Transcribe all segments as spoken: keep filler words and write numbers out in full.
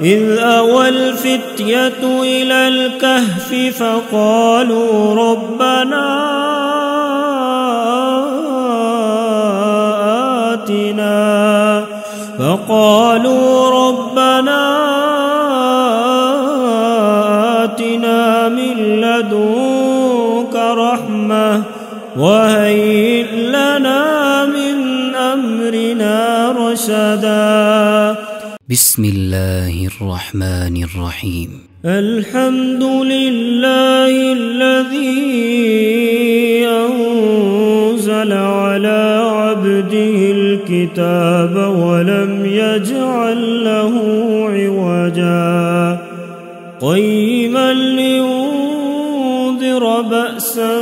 إذ أوى الفتية إلى الكهف فقالوا ربنا آتنا فقالوا ربنا آتنا من لدنك رحمة وهيئ لنا من أمرنا رشدا. بسم الله الرحمن الرحيم. الحمد لله الذي أنزل على عبده الكتاب ولم يجعل له عوجا قيما لينذر بأسا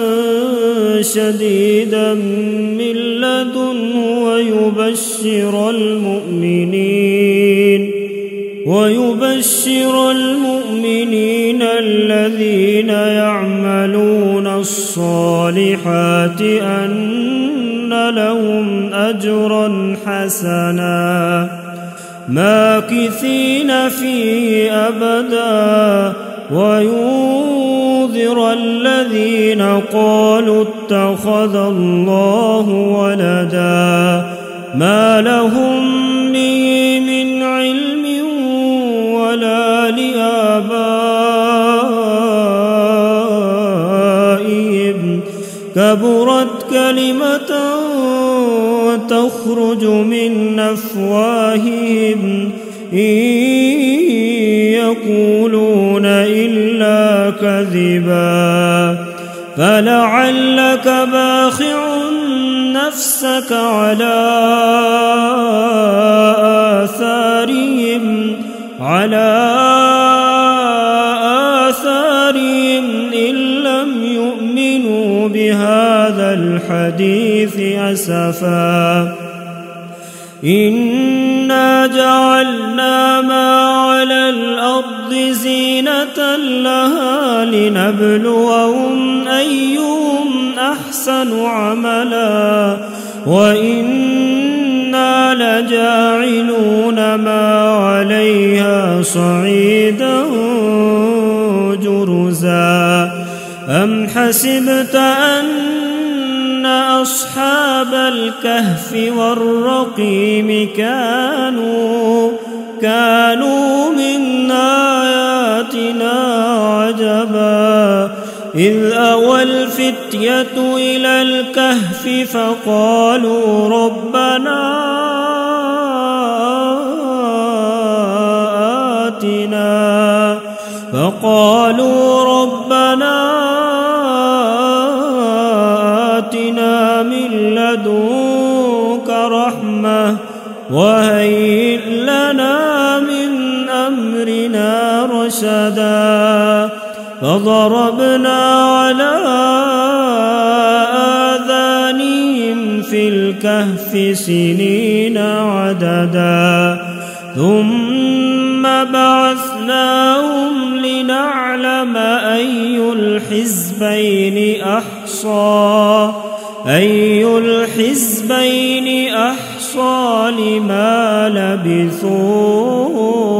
شديدا من لدنه ويبشر المؤمنين ويبشر المؤمنين الذين يعملون الصالحات أن لهم أجرا حسنا ماكثين فيه أبدا وينذر الذين قالوا اتخذ الله ولدا ما لهم به من علم ولا لآبائهم كبرت كلمة تخرج من أفواههم إن يقولون إلا كذبا فلعلك باخع نفسك على آثارهم على آثارهم إن لم يؤمنوا بهذا الحديث أسفا إنا جعلنا ما على الأرض زينة لها لنبلوهم أيهم أحسن عملا وإنا لجاعلون ما عليها صعيدا جرزا أم حسبت أن أصحاب الكهف والرقيم كانوا كانوا من آياتنا عجبا إذ أوى الفتية إلى الكهف فقالوا ربنا آتنا فقالوا ربنا آتنا من لدنك رحمة وهيئ لنا من أمرنا رشدا فضربنا على آذانهم في الكهف سنين عددا ثم بعثناهم لنعلم أي الحزبين أحصى أي الحزبين أحصى لما لبثوا